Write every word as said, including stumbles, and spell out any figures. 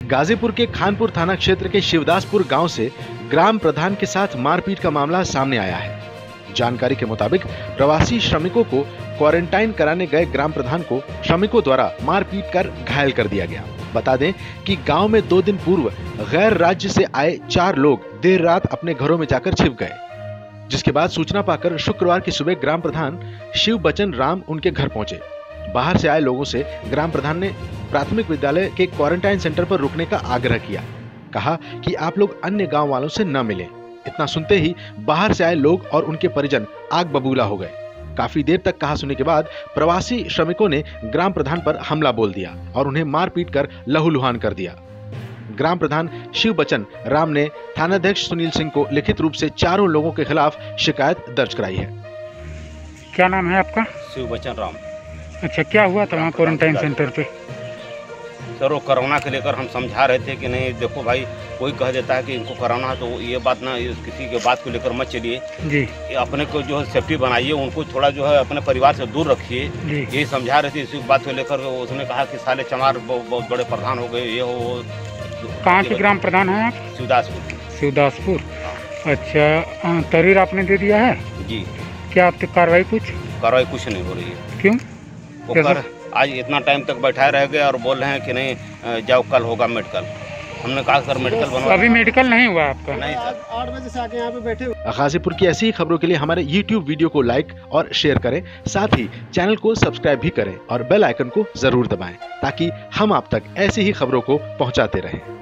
गाजीपुर के खानपुर थाना क्षेत्र के शिवदासपुर गांव से ग्राम प्रधान के साथ मारपीट का मामला सामने आया है। जानकारी के मुताबिक प्रवासी श्रमिकों को क्वारंटाइन कराने गए ग्राम प्रधान को श्रमिकों द्वारा मारपीट कर घायल कर दिया गया। बता दें कि गांव में दो दिन पूर्व गैर राज्य से आए चार लोग देर रात अपने घरों में जाकर छिप गए, जिसके बाद सूचना पाकर शुक्रवार की सुबह ग्राम प्रधान शिव बचन राम उनके घर पहुंचे। बाहर से आए लोगों से ग्राम प्रधान ने प्राथमिक विद्यालय के क्वारंटाइन सेंटर पर रुकने का आग्रह किया। कहा कि आप लोग अन्य गांव वालों से न मिलें। इतना सुनते ही बाहर से आए लोग और उनके परिजन आग बबूला हो गए। काफी देर तक कहा सुनने के बाद प्रवासी श्रमिकों ने ग्राम प्रधान पर हमला बोल दिया और उन्हें मार पीट कर लहूलुहान कर दिया। ग्राम प्रधान शिव बचन राम ने थानाध्यक्ष सुनील सिंह को लिखित रूप से चारों लोगों के खिलाफ शिकायत दर्ज कराई है। क्या नाम है आपका? शिव बचन राम। अच्छा, क्या हुआ था वहाँ क्वारंटाइन सेंटर पे? सर वो कोरोना के लेकर हम समझा रहे थे कि नहीं देखो भाई, कोई कह देता है कि इनको कोरोना है तो ये बात ना, किसी के बात को लेकर मत चलिए जी। अपने को जो है सेफ्टी बनाइए, उनको थोड़ा जो है अपने परिवार से दूर रखिए, यही समझा रहे थे। इसी बात को लेकर उसने कहा कि साले चमार बहुत बड़े प्रधान हो गए, ये हो। कहाँ के ग्राम प्रधान हैं आप? शिवदासपुर। शिवदासपुर। अच्छा, तहरीर आपने दे दिया है जी? क्या आपकी कार्रवाई कुछ कार्रवाई कुछ नहीं हो रही है। क्यों? वो कर आज इतना टाइम तक बैठाए रह गए और बोल रहे हैं कि नहीं जाओ कल होगा मेडिकल। हमने कहा सर मेडिकल बनवा। अभी मेडिकल नहीं हुआ आपका? नहीं सर, आठ बजे से आके यहाँ पे बैठे। गाजीपुर की ऐसी ही खबरों के लिए हमारे यूट्यूब वीडियो को लाइक और शेयर करें, साथ ही चैनल को सब्सक्राइब भी करें और बेल आइकन को जरूर दबाएं ताकि हम आप तक ऐसी ही खबरों को पहुंचाते रहें।